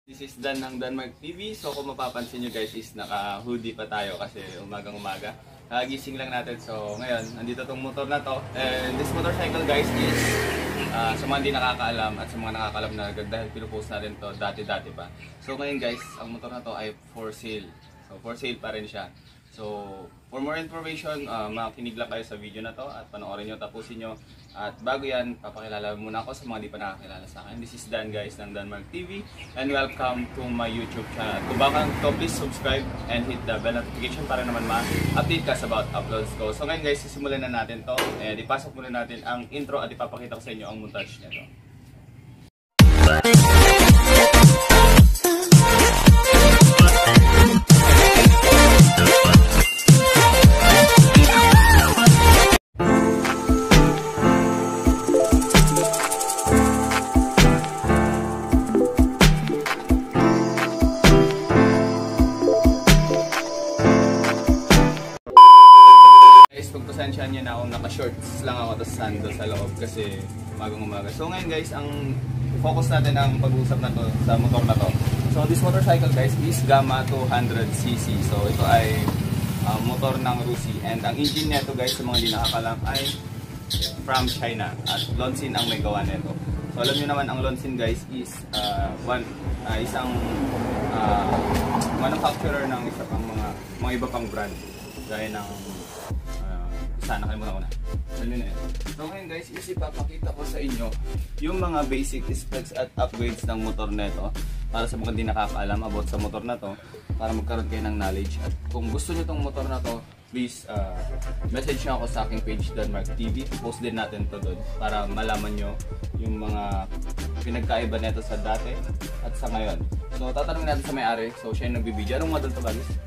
This is Dan ng Danmark TV. So kung mapapansin nyo guys is naka-hoodie pa tayo kasi umagang-umaga. Gising lang natin. So ngayon, nandito tong motor na to. And this motorcycle guys is sa mga hindi nakakaalam at sa mga nakakaalam na dahil pinupost natin to dati-dati pa. So ngayon guys, ang motor na to ay for sale. So for sale pa rin siya. So for more information, makinig lang kayo sa video na to at panoorin nyo, tapusin nyo. At bago yan, papakilala muna ako sa mga di pa nakakilala sa akin. This is Dan guys ng Danmark TV and welcome to my YouTube channel. Kung baka to, please subscribe and hit the bell notification para naman ma-update ka sa about uploads ko. So ngayon guys, sisimulan na natin to. And ipasok muna natin ang intro at ipapakita ko sa inyo ang montage nito. Pagpasensyahan nyo na akong naka-shorts lang ako tapos sando sa loob kasi umagang-umaga. So ngayon guys, ang focus natin ang pag-uusap na to sa motor na to. So this motorcycle guys is Gamma 200cc. So ito ay motor ng Rusi. And ang engine nito guys, sa mga hindi nakakalam, ay from China. At Lonsin ang may gawa nito. So alam nyo naman, ang Lonsin guys is isang manufacturer ng isa pang mga iba pang brand. Gaya ng sana nakalimutan ko na. So ngayon guys, ipapakita ko sa inyo yung mga basic specs at upgrades ng motor nito para sa mga hindi nakakaalam about sa motor na to, para magkaroon kayo ng knowledge. At kung gusto nyo tong motor na to, please message nyo ako sa aking page Danmark TV. Post din natin to doon para malaman nyo yung mga pinagkaiba nito sa dati at sa ngayon. So tatanungin natin sa may-ari. So siya yung nagbibideo. Anong model to ba guys?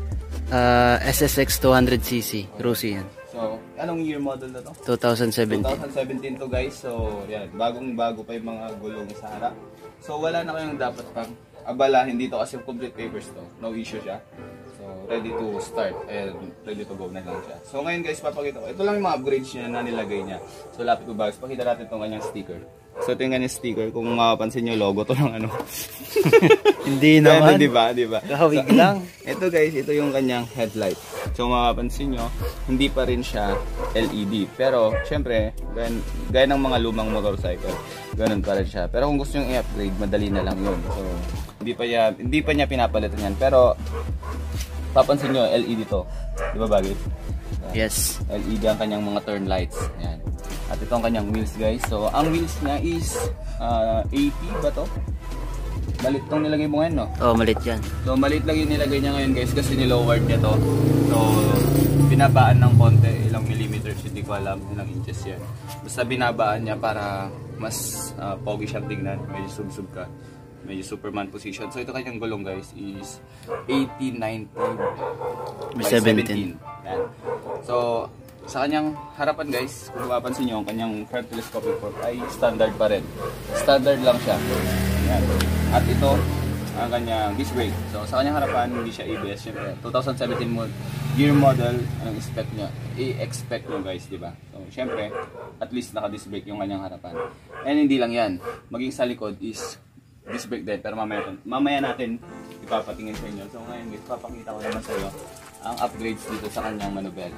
SSX 200cc, Rusi yan. So, anong year model na to? 2017. 2017 to guys. So, yan. Bagong-bago pa yung mga gulong sa harap. So, wala na kayong dapat pang abalahin dito kasi complete papers to. No issue siya. So, ready to start and ready to go na lang siya. So, ngayon guys, papakita ko. Ito lang yung mga upgrades niya na nilagay niya. So, lapit ko bags. Pakita natin itong kanyang sticker. So, ito yung kanyang sticker. Kung mapapansin nyo, logo to ng ano. Hindi naman. Diba? Kahawig lang. Ito guys, ito yung kanyang headlight. So mapapansin nyo, hindi pa rin siya LED. Pero syempre, gaya ng mga lumang motorcycle, ganun pa rin siya. Pero kung gusto nyo i-upgrade, madali na lang yun. So hindi pa niya pinapalitan yan. Pero papansin nyo, LED to. Di ba bagay? Yes. LED ang kanyang mga turn lights. Yan. At ito ang kanyang wheels guys. So ang wheels niya is 80 ba to? Malit itong nilagay mo ngayon, no? Oh, malit yan. So, malit lang yung nilagay niya ngayon guys kasi nilowered niya to. So, binabaan ng konti, ilang millimeters, hindi ko alam, ilang inches yan. Basta binabaan niya para mas pogi siyang tingnan, medyo sub-sub ka. Medyo Superman position. So, ito kanyang gulong guys is 1890 by 17. Yan. So, sa kanyang harapan guys, kung mapapansin nyo, ang kanyang front telescopic fork ay standard pa rin. Standard lang siya. Yan. At ito, ang kanyang disc brake. So sa kanyang harapan, hindi siya ABS. Siyempre, 2017 year model, ang i-expect nyo guys, di ba? So siyempre, at least naka-disc brake yung kanyang harapan. And hindi lang yan. Maging sa likod is disc brake din. Pero mamaya natin ipapatingin sa inyo. So ngayon guys, papakita ko naman sa iyo ang upgrades dito sa kanyang manubela.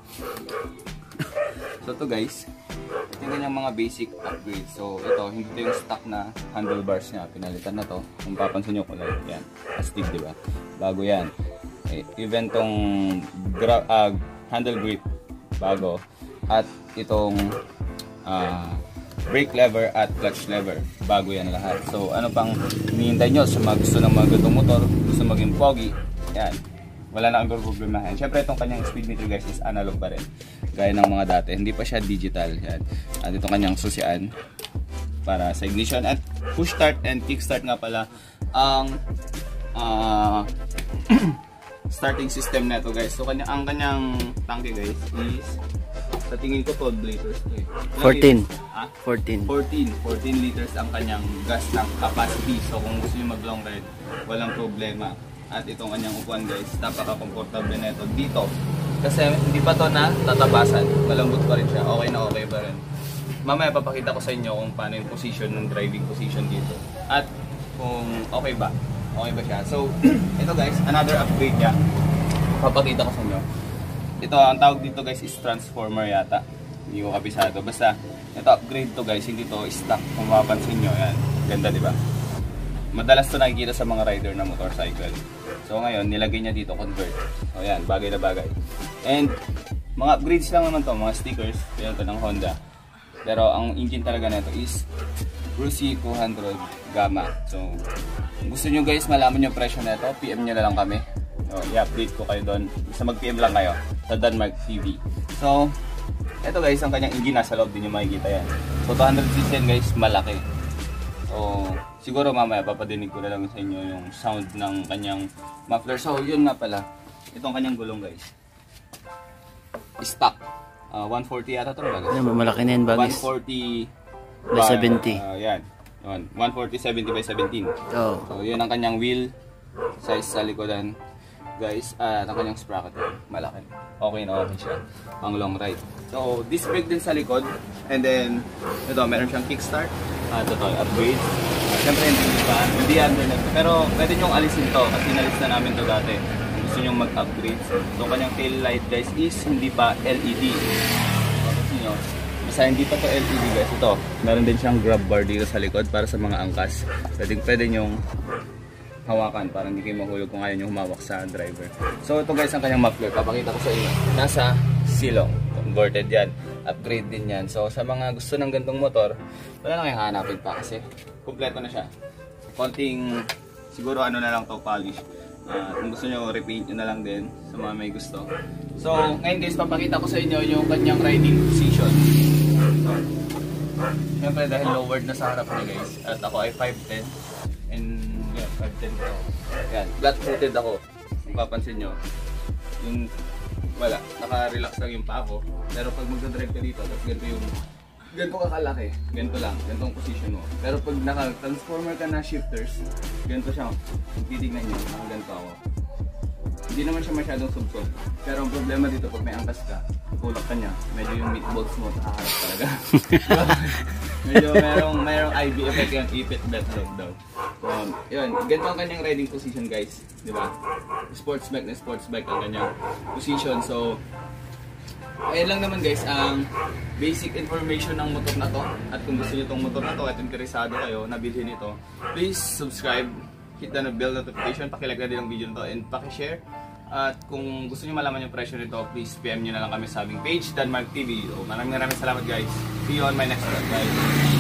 So ito guys, ito yung kanyang mga basic upgrades. So ito, hindi ito yung stock na handlebars niya. Pinalitan na to. Kung papansin nyo kulay, yan. Astig, di ba? Bago yan. Even tong handle grip, bago. At itong brake lever at clutch lever, bago yan lahat. So ano pang hinihintay nyo sa mga gusto ng mga gantong motor, gusto maging pogi, yan. Wala na ang problemahin. Siyempre itong kanyang speed meter guys is analog pa rin. Gaya ng mga dati. Hindi pa siya digital. Yan. At itong kanyang susian para sa ignition. At push start and kick start nga pala ang starting system na ito guys. So ang kanyang tanke guys is sa tingin ko 12 liters. 14. 14 liters ang kanyang gas ng capacity. So kung gusto nyo mag long ride, walang problema. At itong kanyang upuan guys, napaka-comfortable na ito dito. Kasi hindi pa to na tatabasan. Malambot pa rin siya. Okay na okay pa rin. Mamaya papakita ko sa inyo kung paano yung position ng driving position dito. At kung okay ba. Okay ba siya? So, ito guys, another upgrade niya. Papakita ko sa inyo. Ito, ang tawag dito guys is transformer yata. Hindi ko kabisado. Basta, ito upgrade to guys, hindi to stock. Kung mapapansin nyo, yan. Ganda, di ba? Madalas to nakikita sa mga rider na motorcycle. So ngayon, nilagay niya dito convert. So yan, bagay na bagay. And, mga upgrades lang naman to, mga stickers. Yan to ng Honda. Pero ang engine talaga nito is Brucey 200 Gamma. So, kung gusto nyo guys malaman yung presyo nito, PM nyo na lang kami. So, i-update ko kayo doon. Basta mag-PM lang kayo sa Denmark TV. So, eto guys, ang kanyang engine nasa loob din yung makikita yan. So, 200cc guys, malaki. So, siguro mamaya papadinig ko na lang sa inyo yung sound ng kanyang muffler. So, yun nga pala. Itong kanyang gulong guys. Stock. 140 yata ito. Malaki na yun bagis. 140 by 70. Yan. 140 70 by 17. Oh. So, yun ang kanyang wheel size sa likodan. Guys, ang kanyang sprocket malaki. Okay na okay siya. Pang long ride. So, disc brake din sa likod. And then, ito, meron siyang kickstart. Ito to, upgrade. Siyempre, hindi under na. Pero, pwede nyong alisin to. Kasi nalis na namin to dati. Kung gusto nyong mag-upgrade. So, kanyang tail light guys is hindi pa LED. Kasi nyo, basta hindi pa to LED guys. Ito, meron din siyang grab bar dito sa likod para sa mga angkas. Pwede nyong hawakan para hindi kayo mahulog kung ayaw nyo humawak sa driver. So ito guys ang kanyang muffler, papakita ko sa inyo. Nasa silong, converted yan, upgrade din yan. So sa mga gusto ng gantong motor, wala na kayong hanapin pa kasi kumpleto na siya. Konting, siguro ano na lang to, polish. Kung gusto nyo, repaint nyo na lang din sa mga may gusto. So ngayon guys, papakita ko sa inyo yung kanyang riding position. So, siyempre dahil lowered na sa harap niya guys, at ako ay 5'10", and yeah, 5'10 ako. Yan, flat-footed ako. Kung papansin nyo, yung wala, naka-relax lang yung paa ko. Pero pag magdadrive ka dito, tapos ganito kakalaki, ganito lang, ganito ang position mo. Pero pag naka-transformer ka na shifters, ganito siya. Kung titignan nyo, ganito ako. Hindi naman siya masyadong subsob. Pero ang problema dito, pag may angkas ka, tulak ka niya, medyo yung meatballs mo nakaharap talaga. Medyo merong IB effect yung ipit bet head daw. Yun, ganito ang kanyang riding position guys, di ba? Sports bike ang kanyang position. So, ayun lang naman guys, ang basic information ng motor na to. At kung gusto niyo tong motor na to at interesado kayo na bilhin ito, please subscribe, hit the bell notification, pakilike na din ang video nito and pakishare. At kung gusto niyo malaman yung presyo nito, please PM nyo na lang kami sa aming page, Denmark TV. So, maraming salamat guys. See you on my next vlog guys.